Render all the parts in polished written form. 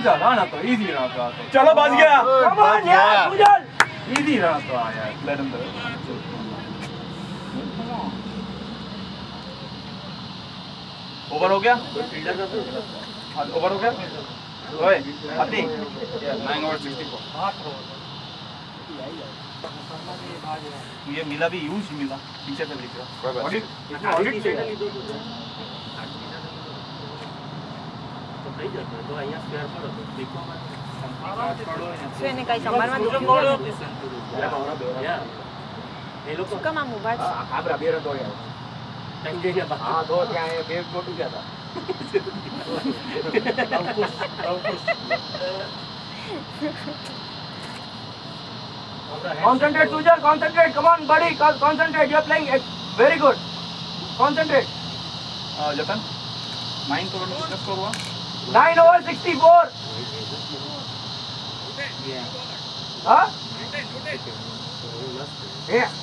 सुजल आना तो इजी रहा तो चलो बच गया कम ऑन यार सुजल इजी रहा तो यार लेट हिम ओवर हो गया ओवर हो गया ओए अति 9 over 64 ये मिला भी यूज ही मिला पीछे से दिख रहा એને કઈ સંભાળમાં દુખી ગયો શું કામ આમ ઊભા છે આપડા બેર તો યાર હા તો ત્યાં એ બેગ તૂટી ગયા હતા Concentrate, Sujal. Concentrate. Come on, buddy. Concentrate. You are playing very good. Concentrate. जतन 9 करोड़ में कितना स्कोर हुआ 9 over 64. हाँ? Yeah.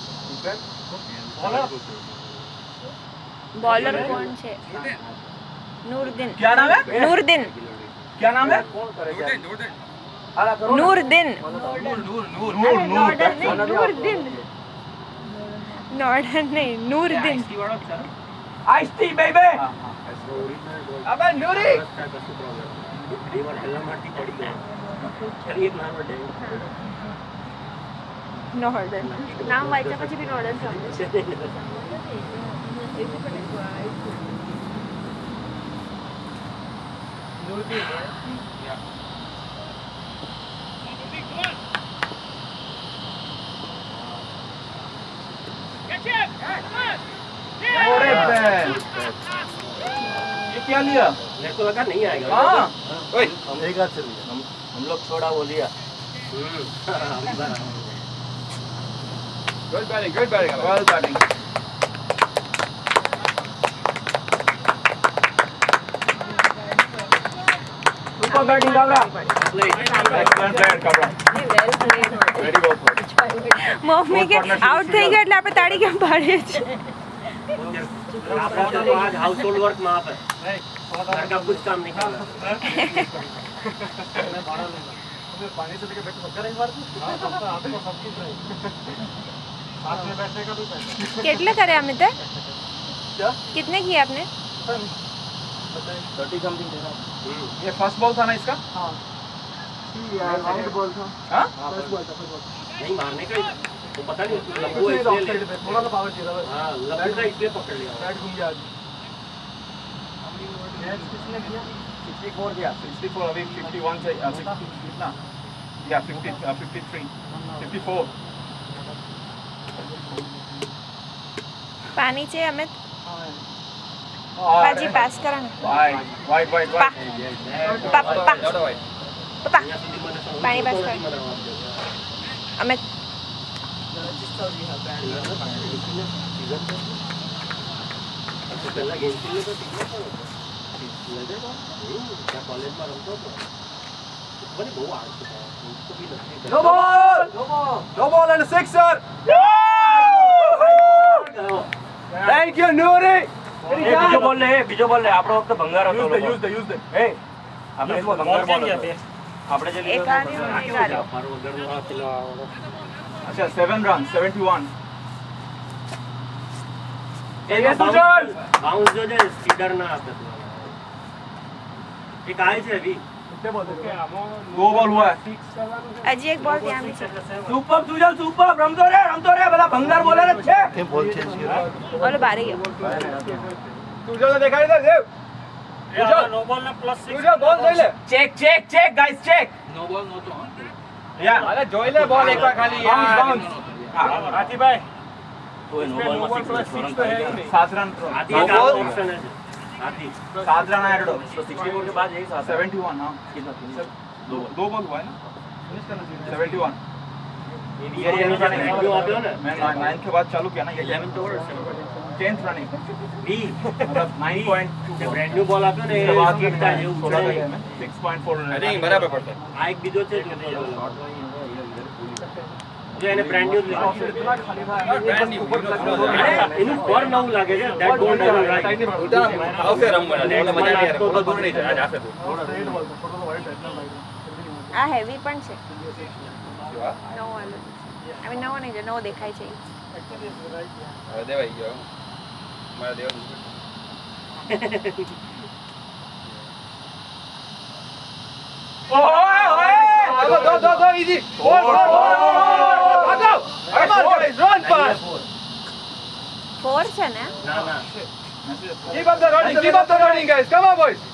बॉलर कौन છે નૂરદીન क्या नाम है નૂરદીન क्या नाम है નૂરદીન नूर નૂરદીન નોર્ડન નહીં નૂરદીન Ice tea, baby. अबे नूरी. નોર્ડન નામ વાંચ્યા પછી બી નોર્ડન સમજે ये क्या लिया मेरे को लगा नहीं आएगा हाँ ओए हम लोग थोड़ा वो लिया good batting well batting super batting Kabra excellent player Kabra very well played mummy કે આઉટ થઈ ગયા એટલે આપણે તાળી કેમ પાડીએ છે आपका तो आज हाउस होल्ड वर्क में आप है घर का कुछ काम नहीं कर रहा पानी से लेके बैठ सकते हैं बार आपको सब चीज है साथ में बैठने का भी पैसा કેટલે કરે અમિત क्या कितने किए आपने 30 समथिंग ये फर्स्ट बॉल था ना इसका हां राउंड बॉल था हाँ फर्स्ट बॉल था नहीं मारने का तो पता नहीं लंबू है इसलिए थोड़ा सा पावर चाहिए था हां लंबू का इसलिए पकड़ लिया बैट घूम गया मैच किसने किया 64 दिया 64 अभी 51 से कितना या 50 53 54 પાણી છે અમિત और પાજી પાસ કરા ને वाइड પપ્પા પપ્પા પાણી પાસ કર અમિત पहला गेम खेलने तो लगेगा क्या कॉलेज में रमतो तो बड़ी बहुत आड़ चुका है उसको भी लगती है no ball and a sixer thank you Nuri બીજો બોલ લે આપણો વખત ભંગાર હતો use the એ આપણે તો ભંગાર બોલ હતો આપણે જે એક આને નહીં ગાલ્યો મારો વગરનો આ પેલો अच्छा 7 runs 71 ये सुजल बाउंस जो है सीडर ना आता तो एक आए थे अभी कितने बॉल थे 2 बॉल हुआ है હજી એક બોલ ત્યાં બી છે सुपर सुजल सुपर रमतो रे भला भंगार बोले रे छे के बॉल चेंज किया ઓલો બારે ગયો तुझे देखा इधर देव नो बॉल ना प्लस 6 तुझे बॉल ले ले check guys check no ball no तो या अरे जोई ले बॉल एक बार खाली बाउंस हाथी भाई तो no ball no ball plus 6 तो है ही नहीं 7 रन हाथी नो का बॉल ऑप्शन है हाथी 7 रन आया तो 64 के बाद यही 71 हां दो बॉल हुआ है ना 71 ये रेडियो आप हो ना मैं 9 के बाद चालू किया ना ये 11th over 10th running B मतलब 9.2 जब रेडियो बॉल आप्યો ને उसके बाद સ્કીટ થાય એવું 16 છે गया मैं 6.4 रन आई थिंक बराबर पड़ता है આ એક બીજો છે जो એને બ્રાન્ડ ન્યુ इतना खाली था એનું પર નવું લાગે છે ધેટ ડોન્ટ હેવ રાઈટ આવશે રમવાના એટલે મજા નહીં આવે થોડો દૂર નહીં જાય જાશે તું थोड़ा रेड वाला थोड़ा वाइट इतना लाइट આ હેવી પણ છે નવો વાળો આઈ મીન નવો નહીં નવો દેખાય છે एक्चुअली राइट હવે દેવાઈ ગયો મારા દેવા Go, easy. Go. Come on, guys, run fast. 4 છે ને ના ના Keep up the running, guys. Come on, boys.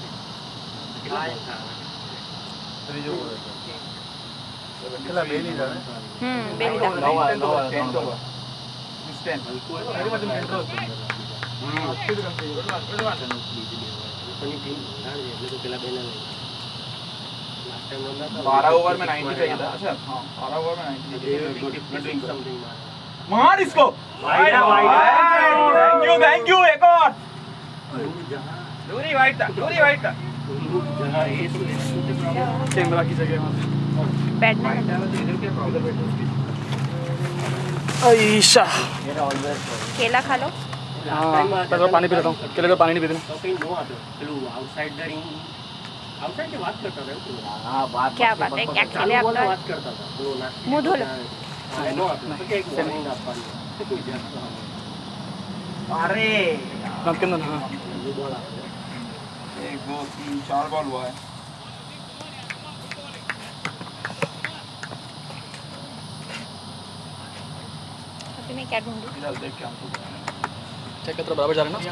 खेला ले नहीं जाने બે લીધા 10 over. It's 10. मेरी मत एंटर होती है अच्छी भी करती है ની ટીમ જાણે એટલે તો પેલા બેને લાસ્ટ ટાઈમ રમતા હતા 12 ओवर में 90 चाहिए था अच्छा हां 12 ओवर में 90 चाहिए समथिंग मार इसको थैंक यू एक और दूरी वाइट था जहां ये कैमरा की जगह બેટ ના आयशा કેલા ખા લો हां पहले पानी पी लेता हूं केले का पानी नहीं पीते તો કઈ નો હતો પેલું આઉટસાઇડરિંગ આઉટસાઇડ ની વાત કરતા હતા એવું हां बात क्या बात है क्या खेले आप બોલવાની तो વાત કરતા હતા પેલું ના मुंह धो लो નો હતો તો કે એક વોર્નિંગ આપવાની કોઈ જાત अरे हाथ के अंदर हां 1 2 3 4 बॉल हुआ है अभी मैं क्या ढूंढूं फिलहाल देख के हमको चेक कर बराबर जा रहे हैं ना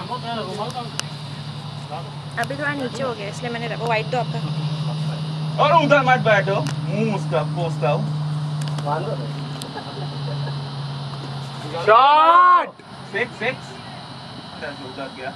अभी थोड़ा नीचे हो गया इसलिए मैंने वो वाइट दो आपका और उधर मत बैठो मुंह उसका पोस्ता शॉट 6 उधर गया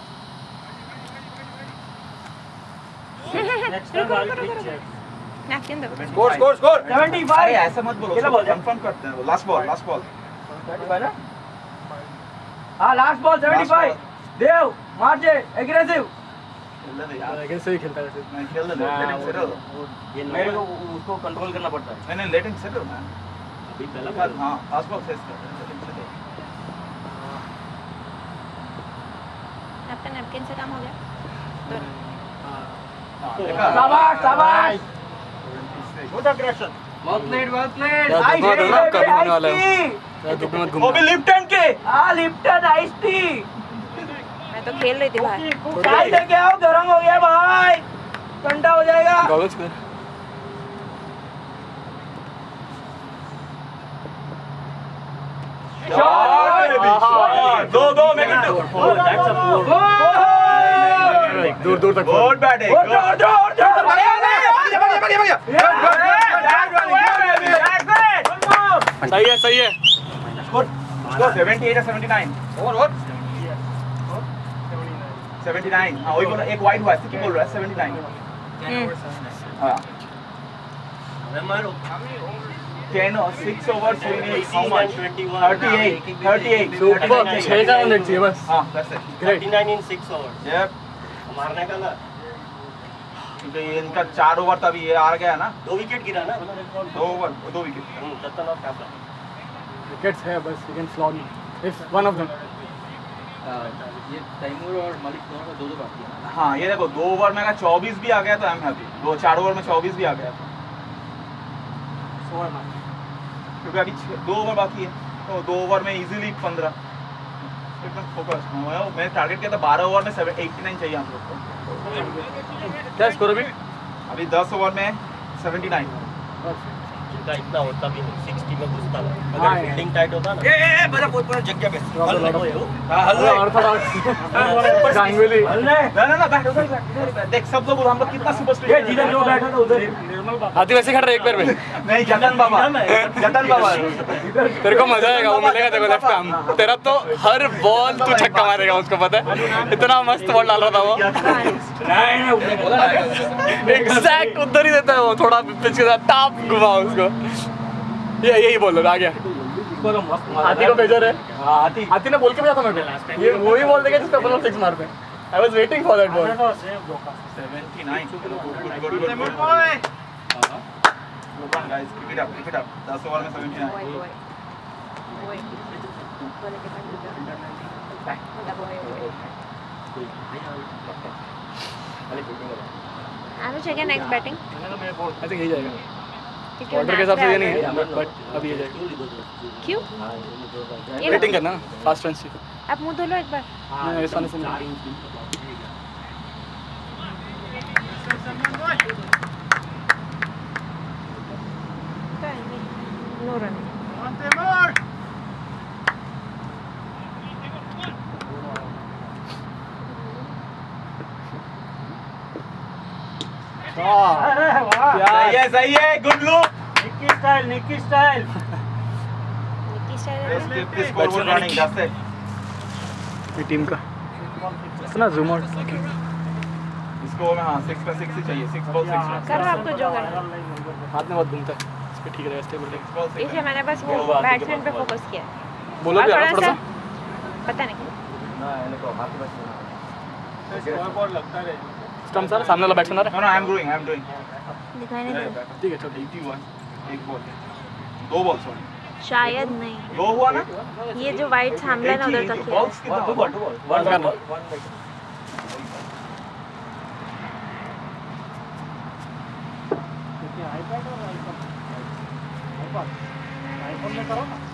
next time I click check napkin दो स्कोर 75 अरे ऐसा मत बोलो कंफर्म करते हैं लास्ट बॉल 75 ना हां लास्ट बॉल 75 देव मार जे एग्रेसिव खेल दे यार लेकिन सही खेलता है मैं खेल दे लेट हिम सेटल ये मेरे को उसको कंट्रोल करना पड़ता है नहीं लेट हिम सेटल मैन अभी पहला हां लास्ट बॉल फेस कर लेट हिम सेटल आपका नैपकिन से काम हो गया शाबाश शाबाश गुड अग्रेशन वेल प्लेड यार दुखना था ना कभी होने वाला है यार दुखने मत वो भी घूमना लिप्टन के हां लिप्टन आइस टी मैं तो खेल रही थी बाहर चाय लेके आओ गरम हो गया भाई ठंडा हो जाएगा गॉगल्स कर शॉट दो मेक इट दैट्स अ दूर दूर तक गुड बैटिंग सही है स्कोर 78 या 79 और 79 हां वही बोला एक वाइड हुआ है की बोल रहा है 79 हां हमारो 10 or 6 overs we need how much 21 38 super 6 का रन चाहिए बस हां that's it great 39 in 6 overs yep मारने का ना क्योंकि इनका 4 ओवर तभी ये हार गया ना 2 विकेट गिरा ना 2 ओवर 2 विकेट तत्तन और काफला विकेट्स है बस you can slot if one of them ये तैमूर और मलिक दोनों का 2-2 बाकी है हाँ ये देखो 2 ओवर में अगर 24 भी आ गया तो आई एम हैप्पी 4 ओवर में 24 भी आ गया क्योंकि अभी 2 ओवर बाकी है तो 2 ओवर में इजीली 15 एकदम फोकस मैं टारगेट किया था 12 ओवर में 89 चाहिए हम लोग को क्या स्कोर अभी 10 ओवर में 79 जिनका इतना होता भी नहीं 60 में घुसता था हाँ, अगर फील्डिंग टाइट होता ना बड़ा पूरा जगह पे गांगुली ना बैठ देख सब लोग हम लोग कितना सुपरस्टिशियस जिधर जो बैठा था उधर ही हाथी वैसे खड़ रहे एक पैर में नहीं जतन बाबा तेरे को मजा आएगा वो मिलेगा तेरे को लेफ्ट आर्म तेरा तो हर बॉल तू छक्का मारेगा उसको पता है इतना मस्त बॉल डाल रहा था वो एग्जैक्ट उधर ही देता है वो थोड़ा पिच के साथ टाप घुमा उसको ये यही बोल आ गया हाथी को भेजा रे हाथी ने बोल के भेजा था मेरे को ये वही बोल देगा जिसको अपन लोग 6 मारते हैं I was waiting for that ball 79 good Come on guys, keep it up. 10 over में 79. ओए बोले के Anuj again next batting I think यही जाएगा क्योंकि ऑर्डर के हिसाब से ये नहीं है बट अभी ये जाएगा क्यों ये बैटिंग करना ना फास्ट रन से आप मुंह धो लो एक बार मैं इस वाले से नहीं नो रन सही है, good look. Nikki style Niki style Keep this scoreboard running, that's it. ये टीम का सुना जूम आउट इसको में हाँ 6 पे 6 ही चाहिए. 6 बॉल 6 रन. करो आपको जो करना हाथ में बहुत घूमता है इस पे ठीक रहेगा स्टेबल रहेगा 6 बॉल 6 इसलिए मैंने बस वो बैट्समैन पे फोकस किया बोलो भी और थोड़ा सा पता नहीं स्कोरबोर्ड लगता है स्टंप सर सामने वाला बैट्समैन आ रहा No, no, I am doing. दिखाई नहीं दे है ठीक है चलो 81. एक बॉल. 2 ball sorry. शायद नहीं 2 हुआ ना? ये जो वाइट सामने ना उधर तक है बॉल्स कितना? 2 बॉल. आईफोन में करो ना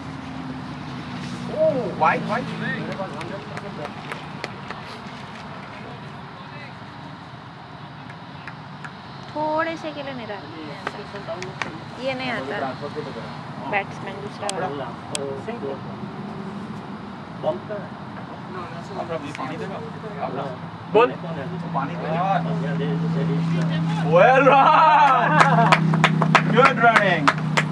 वाइट. थोड़े से के लिए नहीं रहा ये नहीं आता बैट्समैन दूसरा वाला अपना भी पानी देगा. बोल पानी देगा. Well run. Good running.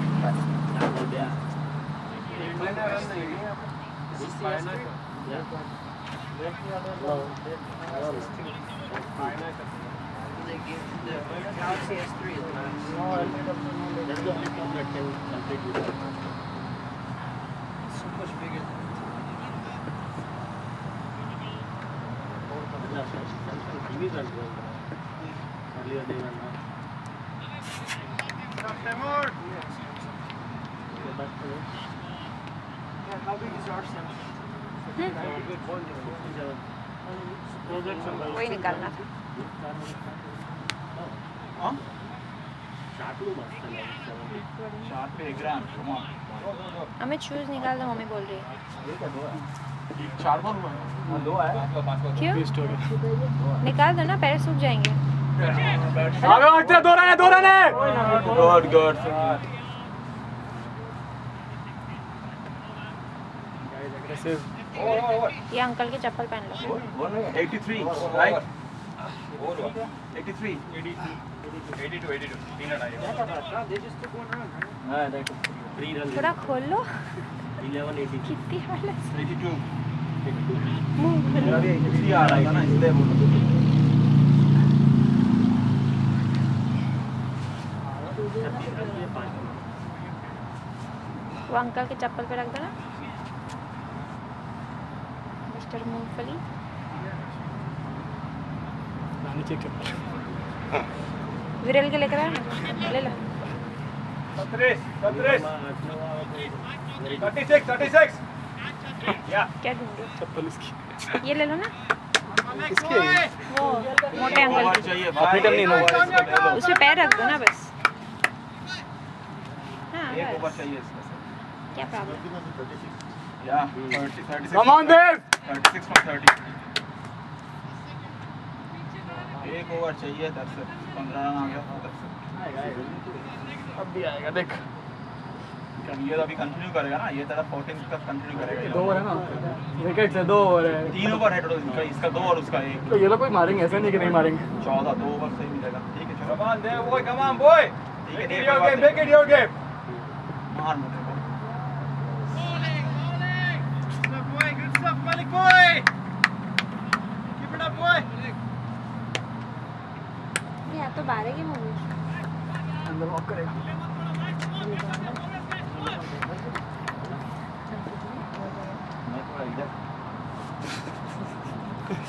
Galaxy S3 is nice. That's the only phone that can complete with that. It's so much bigger. TVs are going earlier they were not. How big is our Samsung? वही निकालना था हाँ? Shot पे 1 ग्राम. Come on. हमें shoes निकाल दो mummy बोल रही है 4 बॉल हुआ है. 2 है. क्यों वेस्ट हो गया निकाल दो ना पैर सूख जाएंगे आगे बढ़ते 2 रन है Good. एग्रेसिव ये अंकल की चप्पल पहन लो 83, right? 83. 82. 3 रन आए. They just took 1 run. हाँ, that 3 runs. थोड़ा खोल लो 11-80. कितनी वाला 82. मुंह अभी 83 आ रहा है ना इसलिए बोल. वो अंकल के चप्पल पे रख दो ना मिस्टर मूंगफली नीचे चप्पल विरल के लेकर आया ना ले लो 36. क्या ढूंढ रहे चप्पल इसकी हो ये ले लो ना इसकी है ये। वो मोटे अंकल की चाहिए अपनी टर्न नहीं ना उसमें पैर रख दो ना बस हाँ एक ओवर बस चाहिए इसका. क्या problem Yeah, 36. Come on Dev 36 from 30. एक ओवर चाहिए 10 से 15 रन आ गया 10 से. अब भी आएगा देख ये तो अभी कंटिन्यू करेगा ना. ये तेरा 14 का कंटिन्यू करेगा. 2 ओवर है ना विकेट से 2 ओवर है 3 ओवर है टोटल इसका 2 और उसका 1. तो ये लोग कोई मारेंगे ऐसा नहीं कि नहीं मारेंगे 14 2 ओवर सही मिलेगा. ठीक है चलो. Come on there boy, come on boy. ठीक है, Make ठीक it है, your game, make it your game. मार मुझे. Malik boy. Keep it up boy. ये तो बारे की मूवी अंदर वॉक करेगा मैं थोड़ा इधर.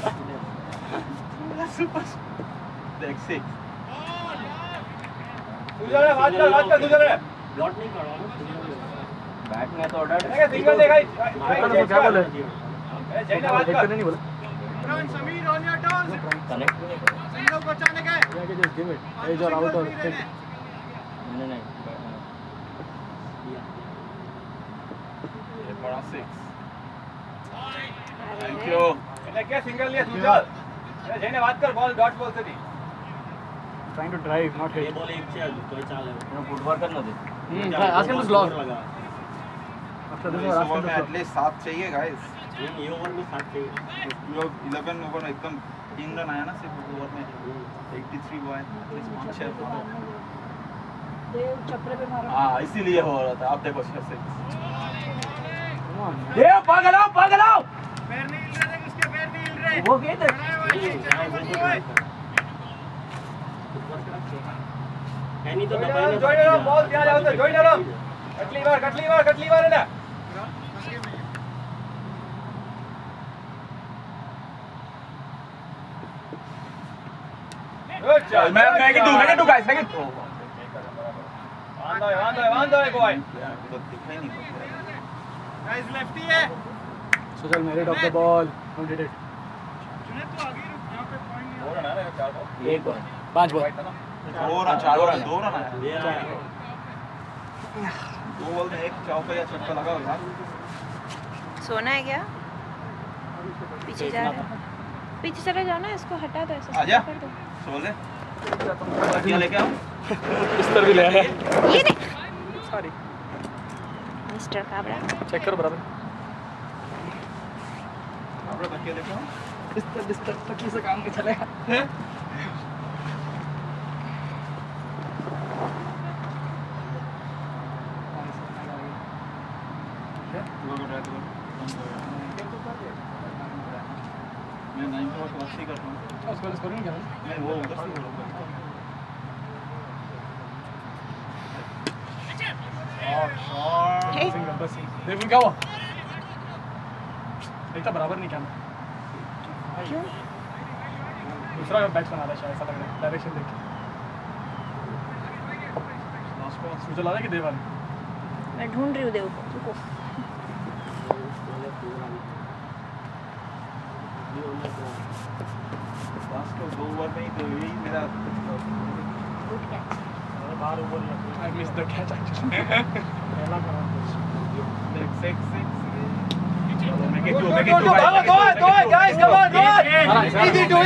देख 6. सुजल बात कर सुजल ब्लॉट नहीं करवाना बैट में तो ऑर्डर सिंगल देखा क्या बोले जैना बात कर नहीं बोला Sameer on your turn connect single को बचाने का है जस्ट गिव इट ए जो आउट और नहीं ये बड़ा 6 थैंक यू क्या सिंगल लिया सुजल जैना बात कर बॉल डॉट बॉल से दी ट्राइंग टू ड्राइव नॉट ये हिट बॉल एक से तो चाल है फुटवर्क करना दे आस्क हिम टू स्लो लगा आफ्टर दिस इस आस्क ओवर हिम में टू एटलीस्ट 7 चाहिए गाइस ये ओवर में 7 चाहिए लोग 11 ओवर में एकदम 3 रन आया ना सिर्फ ओवर में 83 बॉय एटलीस्ट 5-6 देव चक्र पे मारो हां इसीलिए हो रहा था आप देखो 6 देव पागल आओ पैर नहीं हिल रहे उसके पैर नहीं हिल रहे वो के थे नहीं तो जॉइन बॉल दिया जाओ तो जॉइन करो कटली बार है ना चल मैं can do guys मैं can वांदो है बॉय तो दिखाई नहीं गाइस लेफ्टी है Sujal merit of the ball don't hit it चुने तो आगे रुक यहां पे पॉइंट नहीं हो रहा है 4 बॉल एक बार 5 बॉल 2 रन आया 2 बॉल में एक चौका या छक्का लगा होगा सोना है क्या पीछे जा रहा है पीछे चले जाओ ना इसको हटा दो ऐसे आजा। कर दो सो ले क्या लेके आओ बिस्तर भी ले आया ये नहीं सॉरी मिस्टर काबरा चेक करो बराबर अपने बच्चे लेके आओ बिस्तर तकिए से काम के चलेगा मैं 9 को क्लास ही करता हूं उसको स्कोर नहीं करना मैं वो उधर से बोलूंगा हे सिंगल बस देखो क्या हुआ इतना बराबर नहीं खेलना क्यों दूसरा बैट्समैन आ रहा है शायद ऐसा लग रहा है डायरेक्शन देख के लास्ट बॉल सुजल आ रहा है कि देवान मैं ढूंढ रही हूँ देव को रुको लास्ट को 2 ओवर में ही तो यही मेरा गुड कैच बाहर ऊपर I miss the catch actually पहला करा 6 दो गाइस कम ऑन दो easy to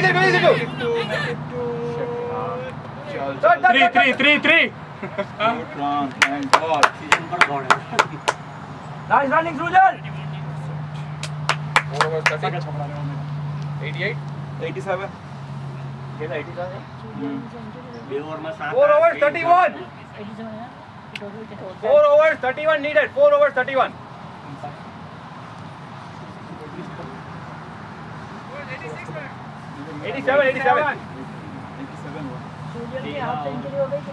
3 good run thank god पर गॉड है nice running Sujal 4 over 30 catch पकड़ा रहे हो 88 87 खेला 87 बे ओवर में 7 4 overs 31 4 overs 31 needed 4 overs 31 87 सूर्य की हाफ सेंचुरी हो गई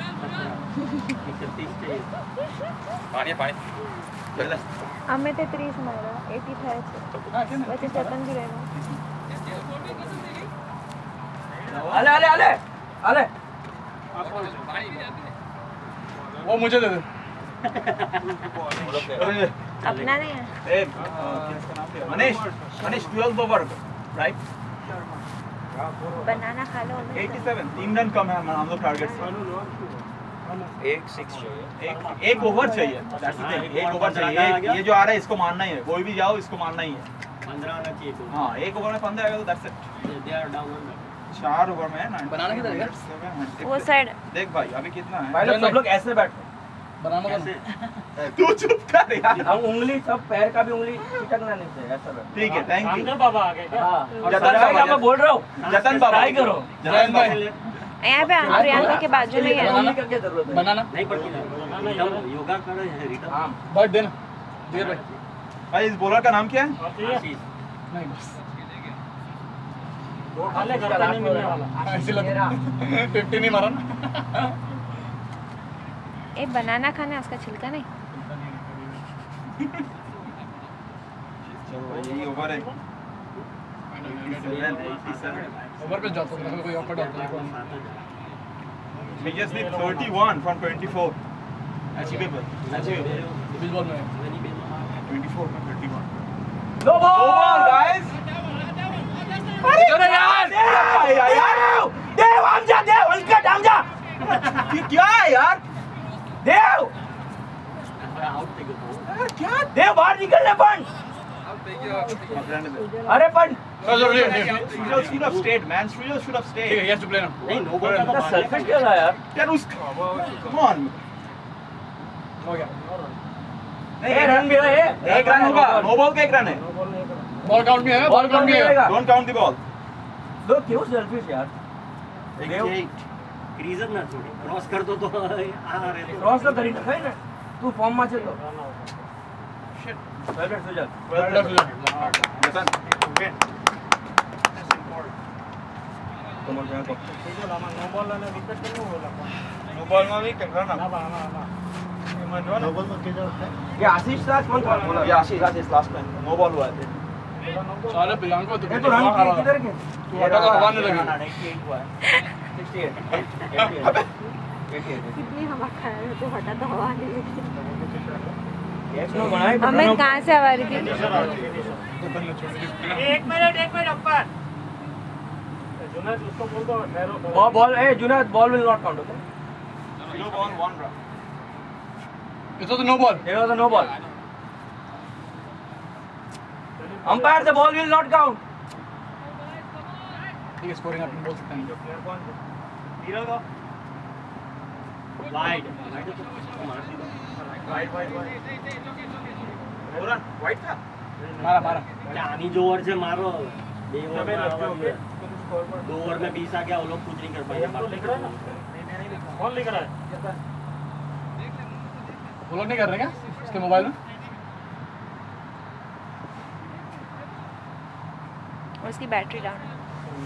31 चाहिए पानी हमें ते 30 मारा 80 था ऐसे वैसे चेतन भी रहेगा आले वो मुझे दे दे अपना नहीं है मनीष 12 over right बनाना खा लो 87 3 रन कम है हम लोग टारगेट से एक ओवर चाहिए That's the thing, एक ओवर चाहिए ये जो आ रहा है इसको मारना ही है कोई भी जाओ इसको मारना ही है 15 आना चाहिए तो हाँ एक ओवर में 15 आएगा तो that's it they are down 4 over में बनाना किधर है? वो साइड देख भाई अभी कितना है भाई लोग सब लोग ऐसे बैठो बनाना कैसे तू चुप कर यार हम उंगली सब पैर का भी उंगली चिटकना नहीं चाहिए ऐसा बैठो ठीक है थैंक यू बाबा आ गए क्या हाँ जतन बाबा, मैं बोल रहा हूँ जतन बाबा ट्राई करो जतन बाबा यहाँ पे प्रियंका के बाजू में ही है उंगली का क्या जरूरत है बनाना नहीं पड़ती रिटर्न योगा कर रिटर्न हाँ बैठ देना देर भाई भाई इस बॉलर का नाम क्या है आशीष नहीं बस हाले घर नहीं मिलने वाला ऐसे लग 50 नहीं मारा ना एक बनाना खाना है उसका छिलका नहीं चलो भाई यही ओवर है 87 ओवर पे जाता है कोई ऑफर डालता है We just need 31 from 24. Achievable. Achievable. बीच बॉल में 24 from 31. No Oh, ball guys! अरे यार देव हमजा देव हल्का हमजा क्या है यार? देव क्या? देव बाहर निकलने पण अरे पण Should have stayed, man. Shrillal should have ठीक है, stayed. he has to play now. नहीं नो बॉल का तो सेल्फिश क्या था यार Then us. Come on. हो गया ए रन भी है एक रन होगा. No ball का एक रन है. बॉल काउंट में है बॉल काउंट में है Don't count the ball. दो क्यों सेल्फिश यार देव क्रीजर ना छोड़ी क्रॉस कर दो तो आ रहे तो क्रॉस तो करी ना तू फॉर्म में चल Shit. Well done Sujal Well done, Sujan. Listen. कमर जान को No ball में भी रन up. ये आशीष था कौन था बोला Yeah, Ashish last time. No ball हुआ है. साले प्रियांका तो ये तो रन किधर के तू हटा तो हवा नहीं लगी 68 हुआ है 68 कितनी हवा खा रहे हो तो हटा तो हवा नहीं लगी एक्स नो बनाए हमें कहाँ से हवा रही थी एक मिनट अप्पर जुनैद उसको बोल दो ठहरो बॉल ए Junaid ball will not count okay No ball, one run. It was a no ball. It was a no ball. Umpire, the ball will not count. ठीक है स्कोरिंग अपन बोल सकते हैं हीरो को वाइड रन वाइट था. मारा मारा आनी जो ओवर से मारो 2 ओवर में 20 आ गया वो लोग कुछ नहीं कर पाएंगे कौन लिख रहा है वो लोग नहीं कर रहे क्या उसके मोबाइल में और उसकी बैटरी डाउन है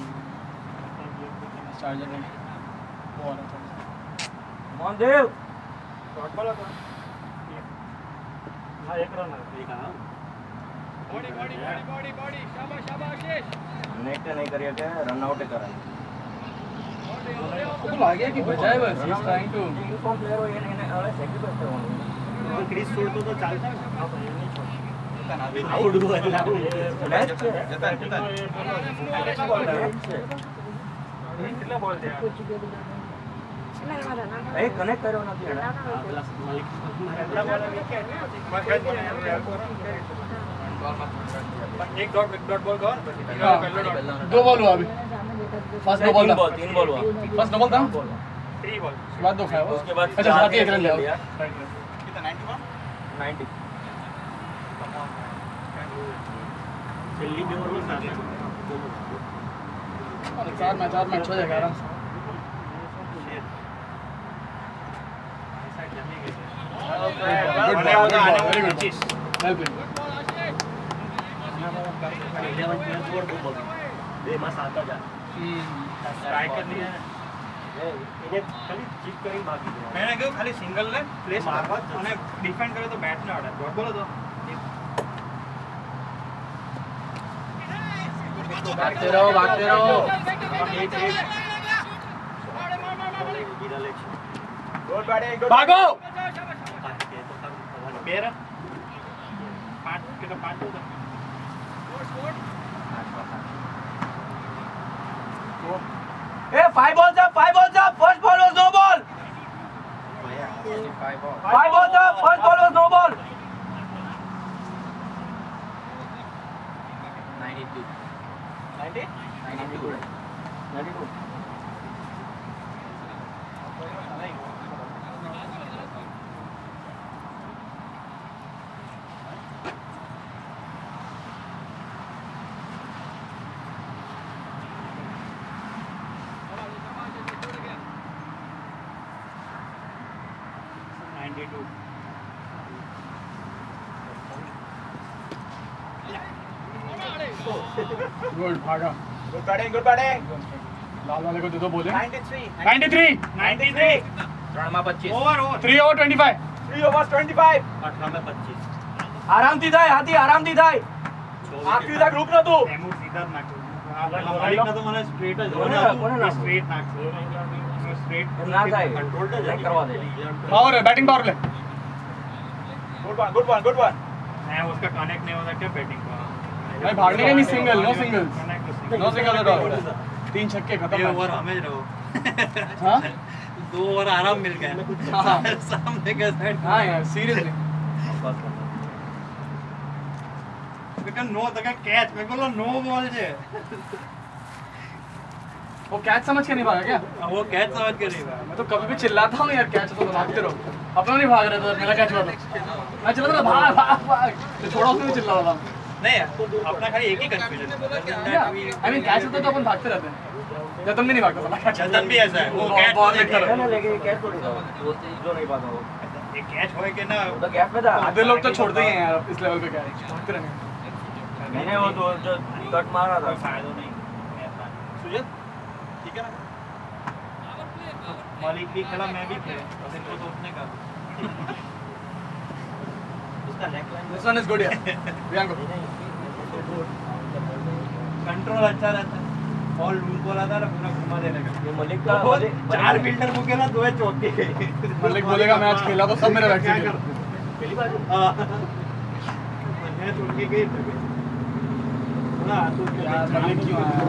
चार्जर नहीं वो आ रहा था मोहनदेव शॉट बॉल था हां एक रन है बॉडी शाबाश आशीष नेट नहीं करिए क्या रन आउट करा तो लागे कि बजाए बस ही is trying to uniform player हो ये नहीं वाले सेक्रेटरी करते होंगे तो क्रीज छोड़तो तो चालता है अभी आउट हुआ है मैच जता कितना बॉल दिया ए कनेक्ट करो ना दिया एक डॉट बॉल कौन दो बॉल हुआ अभी फर्स्ट दो बॉल था तीन बॉल हुआ फर्स्ट डबल था 3 बॉल उसके बाद दो खाया वो। उसके बाद अच्छा साथ ही एक रन लिया कितना 91. 90 दिल्ली में और साथ और चार मैच हो जाएगा आराम से वेरी गुड वेल प्लेड बेमस आता जा स्ट्राइक कर लिया इन्हें खाली जीत करी बाकी मैंने कहा खाली सिंगल ले प्लेस मारवा અને ડિફેન્ડ કરે તો બેટ ને અડે ડોટ બોલો તો भागते रहो ગુડ બેટિંગ ગુડ भागो બેર 5 કે તો 5 તો ए 5 balls up first ball was no ball 5 balls up first ball was no ball 92 good भागा ગુડ બેટિંગ लाल वाले को दे दो बोले 93 93 રણમાં 25 ओवर 3 over 25 3 overs 25 18 में 25 आराम थी થાય હાથી આરામ થી થાય આખરી તક રૂક નતું सीधा नाक मालिक ना तो મને સ્ટ્રેટ જ કોને નાખો? स्ट्रेट नाक स्ट्रेट ना जाए कंट्रोल द नहीं करवा दे पावर है, बैटिंग पावर ले। Good one. मैं उसका कनेक्ट नहीं हो सकता बैटिंग का भाई भागने का नहीं, single, no singles, connect no single at all. 3 छक्के खत्म। ये ओवर हमें रहो हाँ 2 ओवर आराम मिल गया हाँ सामने का साइड हाँ यार सीरियसली। बिकॉज़ नो तक कैच मैं बोला नो बॉल जे वो कैच समझ के नहीं भागा क्या? वो कैच समझ के नहीं मैं तो कभी भी चिल्लाता हूँ यार, कैच तो भागते रहो। अपना नहीं भाग रहे थे, मेरा कैच हुआ था, मैं चिल्ला था भाग भाग भाग, तो छोड़ा उसमें भी चिल्ला रहा था। नहीं अपना खाली एक ही कंफ्यूजन आई मीन कैच होता है तो अपन भागते रहते हैं। जतन भी नहीं भागता था कैच। जतन भी ऐसा है, वो कैच बहुत देखता ना रहा। लेके कैच थोड़ी था वो जो नहीं पाता वो एक कैच होए के ना तो गैप में था आधे लोग तो छोड़ते ही हैं यार इस लेवल पे, कैच भागते रहेंगे। मैंने वो तो जो कट मारा था फायदा नहीं सुजत ठीक है ना? मालिक भी खेला मैं भी खेला बस इनको तो उठने का उसका neck line This one is good यार, Priyanko। कंट्रोल अच्छा रहता है और लूज बॉल आता है ना पूरा घुमा देने का ये मलिक का तो 4 फील्डर को खेला 2 चौके मलिक बोलेगा मैच खेला तो सब मेरा वैक्सीन है। पहली बार मैं तो उनकी गई थोड़ा तो यार मलिक क्यों आया?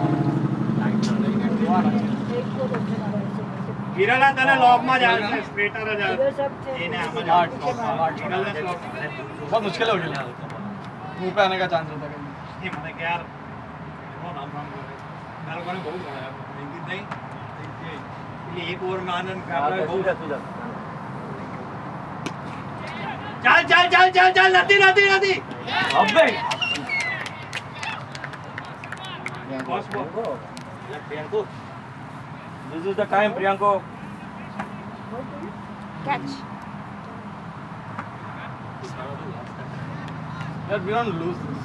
गिराला त्याला लॉब मा जायचं स्ट्रेटर जायचं येणे आम्हाला आठ गिराला लॉब बहुत मुश्किल हो गया, मुंह पे आने का चांस रहता है। हे मला की यार हो नाम नाम मला कोणी बहुत बड़ा है नहीं ये एक ओवर में आनंद कर रहा है बहुत चल चल चल चल चल नदी नदी नदी अबे boss boss Priyanko this is the time Priyanko catch. Yaar, we don't lose this.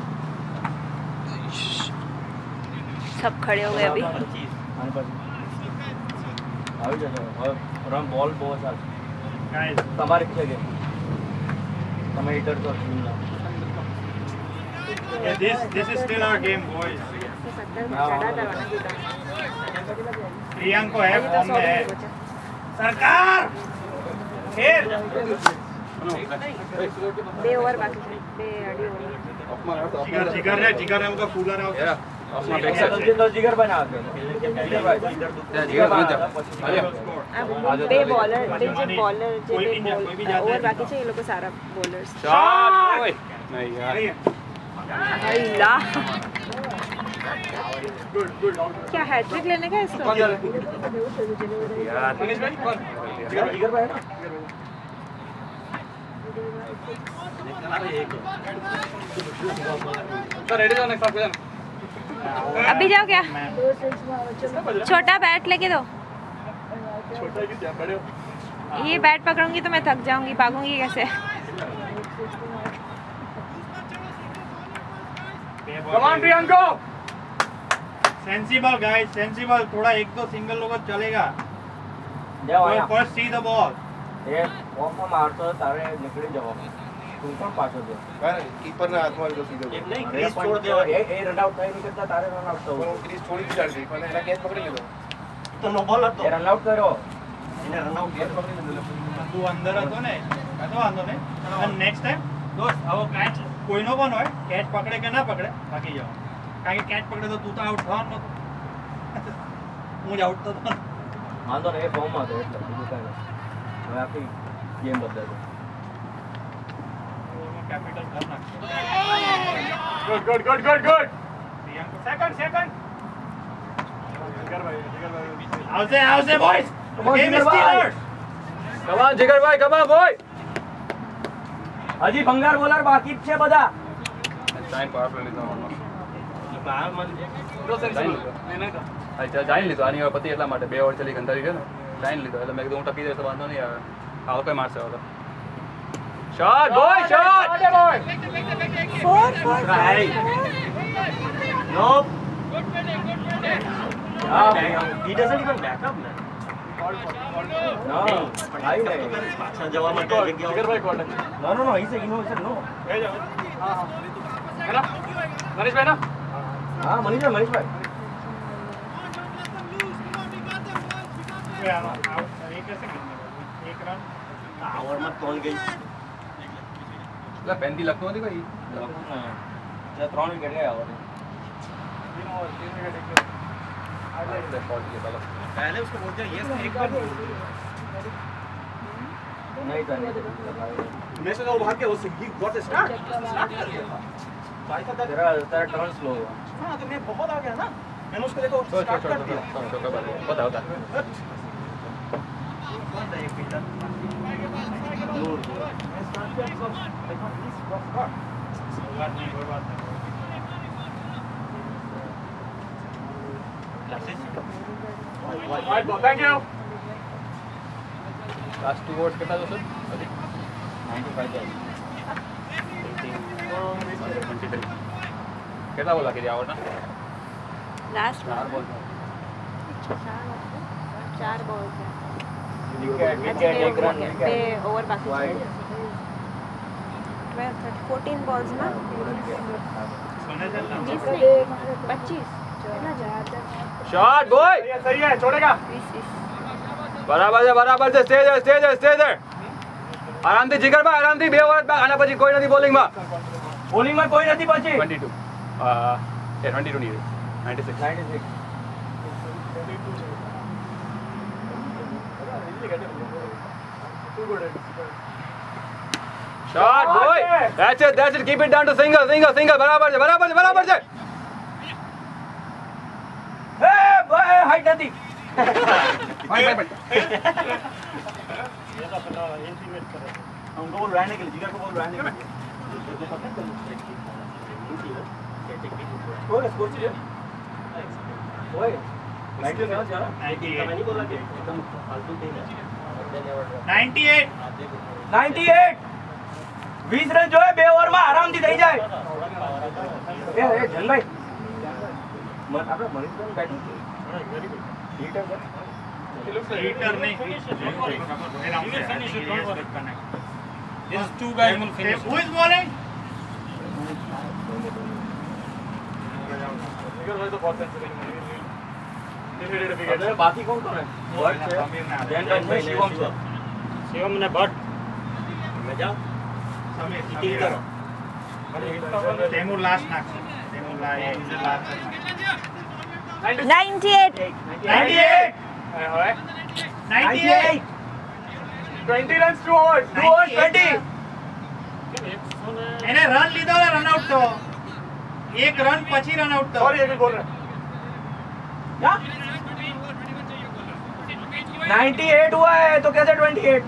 सब खड़े हो गए अभी। आने पर आउट जाओ और रन बॉल बहुत सारा गाइस हमारे पीछे गए हमें हिटर तो this is still our game boys प्रियंको है फॉर्म में है सरकार खेल 2 ओवर बाकी है, 2 अड़ी ओवर। जिगर है उनका कूलर है तो जिगर बना दे अब बे बॉलर बे जे बॉलर जे बे बॉल ओवर बाकी है, ये लोग को सारा बॉलर्स। नहीं यार, अल्लाह क्या हैट्रिक लेने का इसको? कौन जा रहा है? मनीष भाई कौन? जिगर भाई ना सर रेडी जाओ, नेक्स्ट आपको जाना। अभी जाओ क्या? छोटा बैट लेके दो। छोटा है कि क्या बड़े हो? ये बैट पकड़ूंगी तो मैं थक जाऊंगी, भागूंगी कैसे? Come on Priyanko. Sensible guys sensible थोड़ा 1-2 सिंगल लोग चलेगा जाओ आया फर्स्ट सी द बॉल ये वॉक मारतो तारे निकली जाओ तुम कौन पास हो गए कीपर ने हाथ मार दो सीधे एक नहीं अरे क्रीज छोड़ दे ए रन आउट नहीं करता तारे रन आउट तो क्रीज थोड़ी सी डाल दी मैंने एना कैच पकड़ लिया तो नो बॉलर तो ये रन आउट करो इन्हें रन आउट किया तू अंदर હતો ને કાતો વાંધો નહીં અને નેક્સ્ટ ટાઈમ દોસ્ત આવો કેચ કોઈનો પણ હોય કેચ પકડે કે ના પકડે ભાગી જાઓ કારણ કે કેચ પકડે તો તું તો આઉટ થવાનો નતો હું જ આઉટ થતો વાંધો ને એ ફોર્મ માં હતો એટલે બીજું કાંઈ નહીં હવે આખી ગેમ બદલાઈ ગઈ કેપિટલ કર નાખશે Good, good, good, good, good. Priyanko second Jigar भाई, આવશે boys Come on, game Jigar is bhai. Stealers Come on जिगर भाई, come on boy. હજી ભંગાર બોલર બાકી જ છે બધા टाइम पावर प्ले લીધો આનો. बाहर मत તો સેન્સિબલ. નહીં તો. અચ્છા જાઈ લીધો આની પતિ એટલા માટે 2 ઓવર ચલી ગંધારી ગયો ને. લાઈન લીધો એટલે મેં કીધું હું ટપી જાય તો વાંધો નહીં આવે. આવો કોઈ મારશે હવે. Shot boy shot. 4 no he doesn't even back up man ના આઈ નહીં પાછા જવા માટે जिगर भाई कौन है? નો નો નો ઈસે નો નો ले जाओ. हां हां. है ना? मनीष भाई ना? હા મનીષભાઈ पे आना ये कैसे खेलने वाले एक रन आवड़ मत तोड़ गई ला पेंदी लगतो નથી ભાઈ જે 3 વિકેટ ગયા આવડે 3 વિકેટ आगे फॉल्ट किया पहले पहले उसको बोल दिया यस एक बार नहीं था मैं से वो भाग के वो ही गॉट स्टार्ट भाई था तेरा टर्न स्लो हुआ हां तो मैं बहुत आ गया ना मैंने उसको देखो स्टार्ट कर दिया पता होता कौन था एक फील्डर दूर मैं स्टार्ट किया तो I thought this was start कोई बात नहीं Right ball, thank you. Last 2 overs कितना दो सर? 95 कितना बोला कि आउट ना? लास्ट 4 बॉल 4 बॉल विकेट एक रन पे ओवर बाकी वाइड 14 बॉल्स ना सोने चलना 25 शॉट बॉय सही है छोड़ेगा बराबर से स्टेज है आराम से जिगर में आराम से 2 ओवर में आना પછી કોઈ નથી બોલિંગ માં કોઈ નથી પછી 22 22 नहीं 96 shot boy that's it keep it down to single बराबर से ए भाई हाइट नहीं फाइन ये तो अपना इंटीमेट करे हमको बोल रहने के लिए जिगर को बोल रहने के लिए स्कोर चाहिए ओए 90 में जा 98 नहीं बोला कि एकदम फालतू टीम है 98 98 20 रन जो है 2 ओवर में आराम થી થઈ જાય એ જન ભાઈ આપણે મનીષભાઈ બેટિંગ हीटर नहीं These 2 guys will finish. Who is bowling? બાકી કોણ કોણ है वर्ड છે જયંત ભાઈ શિવમ છે शिवम ने बट मैं जाओ समीर टीम करो Temur last knock. Temur last. 98 98. 98. 20 runs 2 overs 2 overs 20 એને રન લીધો ને રન આઉટ તો એક રન પછી રન આઉટ તો सॉरी ये भी बोल रहा क्या 98 हुआ है तो कैसे 28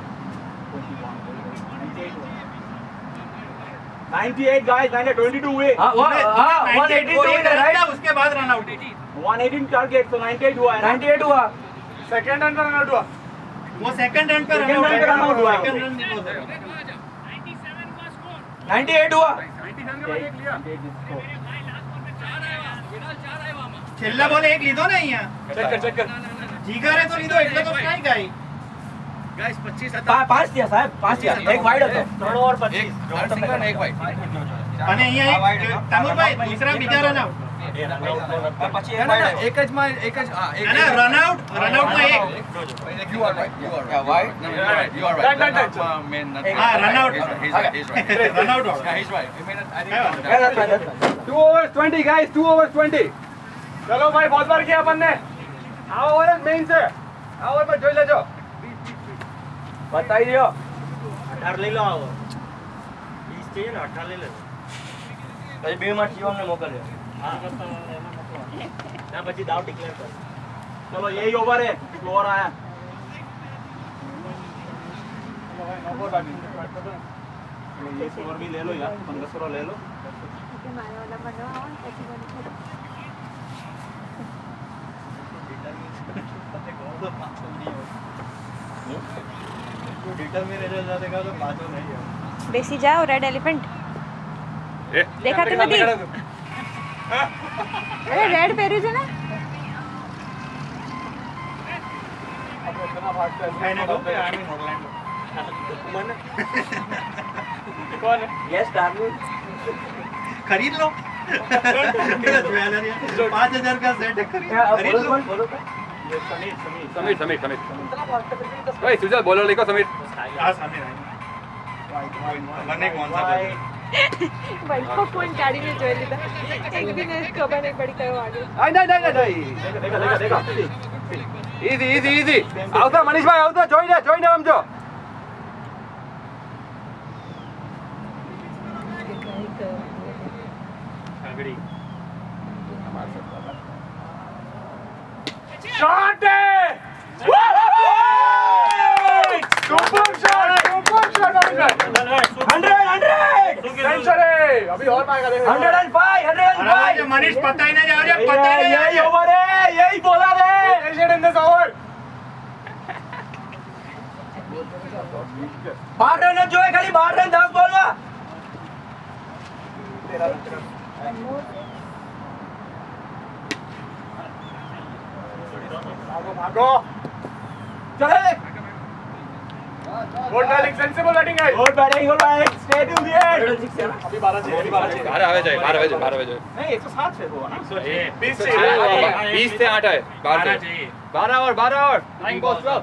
98 guys 22 हुए हाँ 118 एक है रन राइट था उसके बाद रन आउट 118 टारगेट तो 98 हुआ है 98 हुआ सेकंड रन रन आउट हुआ वो सेकंड रन पे Second run पे run out हुआ। सेकंड रन नहीं बोल रहे 98 हुआ છેલ્લા બોલે એક લીધો ને અહીંયા चेक कर જીગરે તો લીધો એટલે તો સ્ટ્રાઇક આવી गाइस 25 पांच दिया साहब 5 दिया एक वाइड હતો 3 ओवर 25 एक सिंगल एक वाइड અને અહીંયા એક તમુરભાઈ दूसरा બીજા રન આઉટ પછી ना ना एक જ માં એક જ હા અને રન આઉટ માં એક you are right wide no you are right you are right Right. main હા run out he's right run out yeah he's right I mean I that's think right. 2 overs 20 guys 2 overs 20 चलो भाई बहुत बार किया अपन ने आ over main से आ over पर જોઈ લેજો बताई दियो 18 ले लो आओ 20 चाहिए ना 18 ले लो પછી બે માં શિવમ ને મોકલ્યો हां ना बच्ची दाव डिक्लेयर कर चलो यही ओवर है एक ओवर आया ये ओवर भी ले लो यार 1500 ले लो મારા વાળા બનાવો પછી બની બેસી જાઓ રેડ એલિફન્ટ દેખાતું નથી અરે રેડ પહેર્યું છે ને यस डार्लिंग खरीद लो ज्वेलरी 5000 का सेट है खरीद लो बोलो समीर समीर समीर ओए सुजल बॉलर लिखो समीर हां समीर મને કોણ સા બલ્કો કોણ ગાડીને જોઈ લીધા એક દિન ખબર નહીં પડી કયો આગળ આય નહીં દેખા ઈઝી ઈઝી ઈઝી આવતા મનીષભાઈ આવતા જોઈને સમજો આગળી शॉट है सुपर शॉट 100 सेंचुरी अभी और मारेगा देखो 105 मनीष पता ही नहीं जा रहा पता ही नहीं यही ओवर है यही बोला रे इन दिस ओवर 12 रन जो है खाली 12 रन 10 बॉल में भागो चले गुड बैटिंग सेंसिबल बैटिंग है good batting stay to the end अभी 12 चाहिए 12 આવે જાય नहीं 107 से हुआ ना 20 चाहिए 20 से 8 है 12 चाहिए 12 और टाइम बॉस लो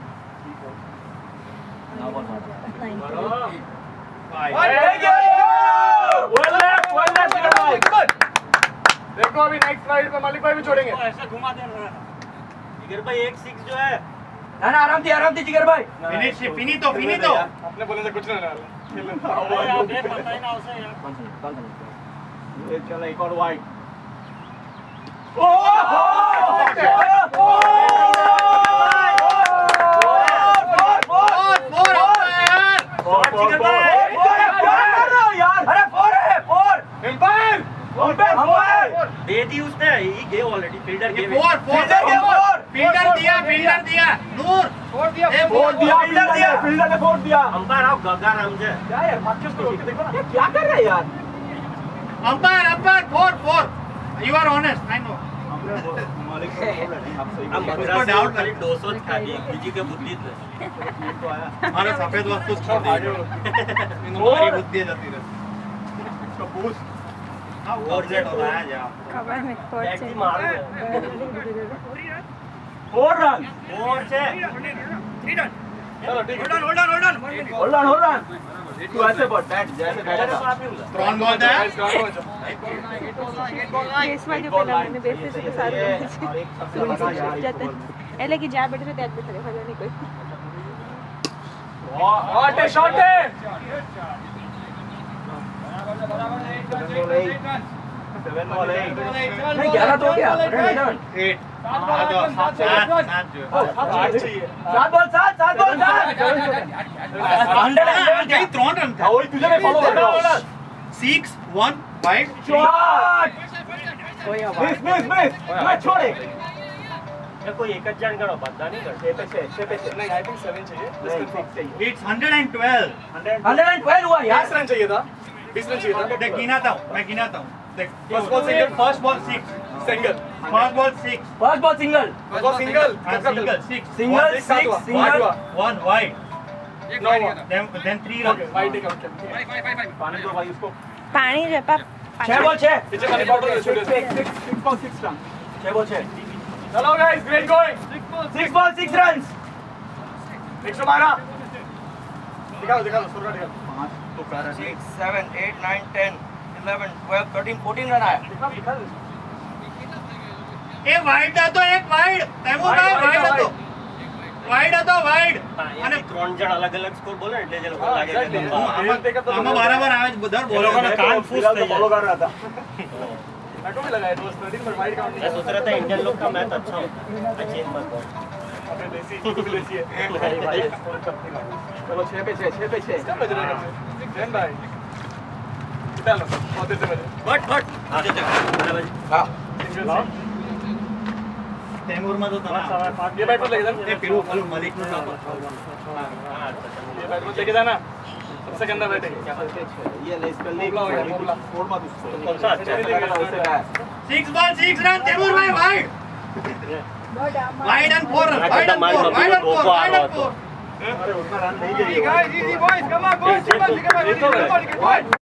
देखो अभी नेक्स्ट राइड में मलिक भाई भी छोड़ेंगे ऐसा घुमा दे जिगर भाई एक 6 जो है ना आराम थी जिगर भाई फिनितो अपने बोलने से कुछ नहीं आप ये पता ही ना उसे यार चलो एक और वाइड दे दी उसने ही गए ऑलरेडी फील्डर के फील्डर दिया नूर छोड़ दिया फील्डर ने फोड़ दिया अंपायर आओ गगा राम जे क्या यार मार्कस को रोक के देखो ना क्या कर रहा है यार umpire 4 you are honest I know हम मद्रास डाउट करी 200 खाली बीजी के बुद्धि से हमारा सफेद वस्तु छोड़ दिया हमारी बुद्धि जाती रहे और जेट हो रहा है जा ખબર નહીં કોણ છે मारो 4 रन 4 से चलो ठीक है होल्ड ऑन तू ऐसे बोल बैट जैसे बैठा ત્રણ બોલ था બેસવા જો પેલા મને બેસે છે તો સારું જતે એટલે કે જ્યાં બેઠે ત્યાં જ બેઠે ખબર નહીં કોઈ शॉट है नहीं 11 तो हो गया 8 7 बॉल 7 कहीं 3 रन था वही तुझे मैं फॉलो कर रहा हूं 6 1 वाइड शॉट मिस मैं छोड़े कोई एक जन करो पता नहीं कर 6 पे नहीं आई थिंक 7 चाहिए इट्स 112 112 हुआ यार 20 रन चाहिए था 20 रन चाहिए था देख गिनाता हूं मैं गिनाता हूं देख first ball single first ball 6 single first ball 6 first ball single first ball single single 6 single 1 wide no then 3 runs wide take out पानी दो भाई उसको પાણી રે પાપ 6 बॉल 6 पीछे वाली बॉटल ले छोड़ 6 रन 6 बॉल 6 चलो guys great going 6 ball 6 runs 100 मारा दिखाओ स्कोर का दिखाओ 6 7 8 9 10 11 12 13 14 रन आया એ વાઇડ હતો એક વાઇડ તૈમુરભાઈ વાઇડ વાઇડ અને 3 જણ અલગ અલગ સ્કોર બોલે એટલે જે લોકો લાગે કે આમાં બરાબર આવે છે બધા બોલો કાન ફૂસ થઈ फॉलो कर रहा था मैं को भी लगा इट वाज 13 पर वाइड काउंट मैं सोच रहा था इंडियन लोग का मैच अच्छा होता है चेंज मत करो अबे देसी तू भी देसी है चलो 6 पे 6 क्या बज रहा है जैन भाई चलो बहुत देर से बजे बट आगे तक हां તૈમુરમાં તો તમે ये बैट पर लेके जाना એ પેલું પેલું મલિકનું નામ ये बैट पर लेके जाना सबसे गंदा बैट है ये ले इसका ले फोड़ मत उसको कौन सा अच्छा है 6 बॉल 6 रन તૈમુરભાઈ wide wide and 4 run wide and 4 अरे उतना रन नहीं चाहिए guys easy boys come on go